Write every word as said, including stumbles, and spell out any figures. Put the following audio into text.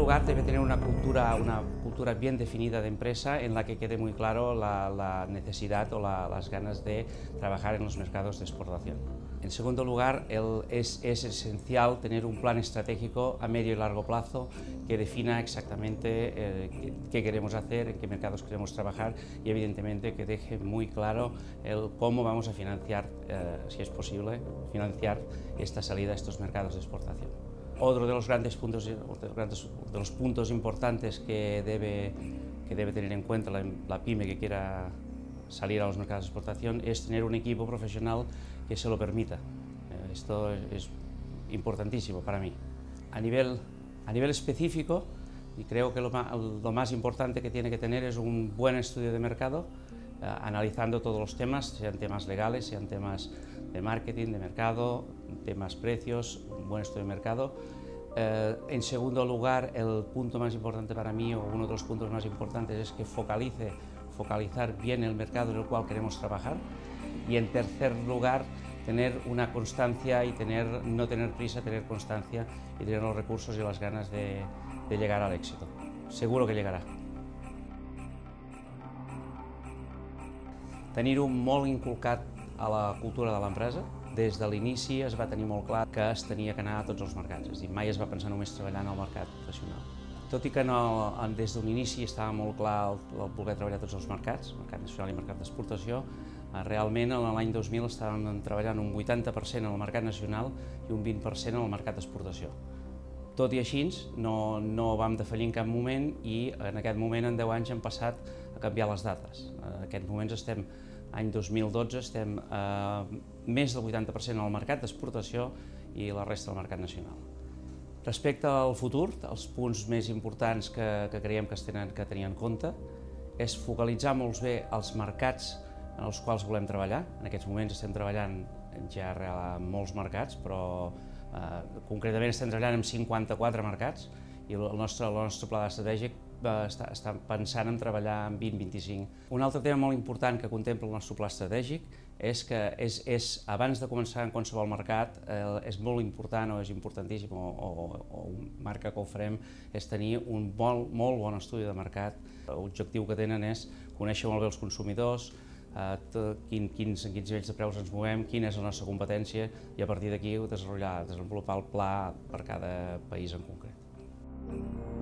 lugar, debe tener una cultura, una cultura bien definida de empresa en la que quede muy claro la, la necesidad o la, las ganas de trabajar en los mercados de exportación. En segundo lugar, el, es, es esencial tener un plan estratégico a medio y largo plazo que defina exactamente eh, qué, qué queremos hacer, en qué mercados queremos trabajar y evidentemente que deje muy claro el cómo vamos a financiar, eh, si es posible, financiar esta salida a estos mercados de exportación. Otro de los grandes puntos, de los, de los puntos importantes que debe, que debe tener en cuenta la, la pyme que quiera salir a los mercados de exportación es tener un equipo profesional que se lo permita. Esto es importantísimo para mí. A nivel, a nivel específico, y creo que lo más, lo más importante que tiene que tener es un buen estudio de mercado, eh, analizando todos los temas, sean temas legales, sean temas de marketing, de mercado, temas precios, un buen estudio de mercado. Eh, en segundo lugar, el punto más importante para mí, o uno de los puntos más importantes, es que focalice, focalizar bien el mercado en el cual queremos trabajar. Y en tercer lugar, tener una constancia y tener, no tener prisa, tener constancia y tener los recursos y las ganas de, de llegar al éxito. Seguro que llegarà. Tenir-ho molt inculcat a la cultura de l'empresa. Des de l'inici es va tenir molt clar que es tenia que anar a tots els mercats, és a dir, mai es va pensar només treballar en el mercat nacional. Tot i que no, des d'un inici estava molt clar el, el voler treballar a tots els mercats, mercat nacional i mercat d'exportació, realment l'any dos mil estàvem treballant un vuitanta per cent en el mercat nacional i un vint per cent en el mercat d'exportació. Tot i així, no, no vam defallir en cap moment i en aquest moment, en deu anys, hem passat a canviar les dates. En aquests moments estem, any dos mil dotze, estem eh, més del vuitanta per cent en el mercat d'exportació i la resta del mercat nacional. Respecte al futur, els punts més importants que, que creiem que es tenen que tenir en compte és focalitzar molt bé els mercats en els quals volem treballar. En aquests moments estem treballant ja en molts mercats, però eh, concretament estem treballant en cinquanta-quatre mercats i el nostre, el nostre pla estratègic eh, està, està pensant en treballar en vint a vint-i-cinc. Un altre tema molt important que contempla el nostre pla estratègic és que és, és, abans de començar en qualsevol mercat eh, és molt important o és importantíssim o, o, o un marca que ho farem és tenir un bon, molt bon estudi de mercat. L'objectiu que tenen és conèixer molt bé els consumidors, eh, quin, quins, en quins nivells de preus ens movem, quina és la nostra competència i a partir d'aquí desenvolupar, desenvolupar el pla per cada país en concret.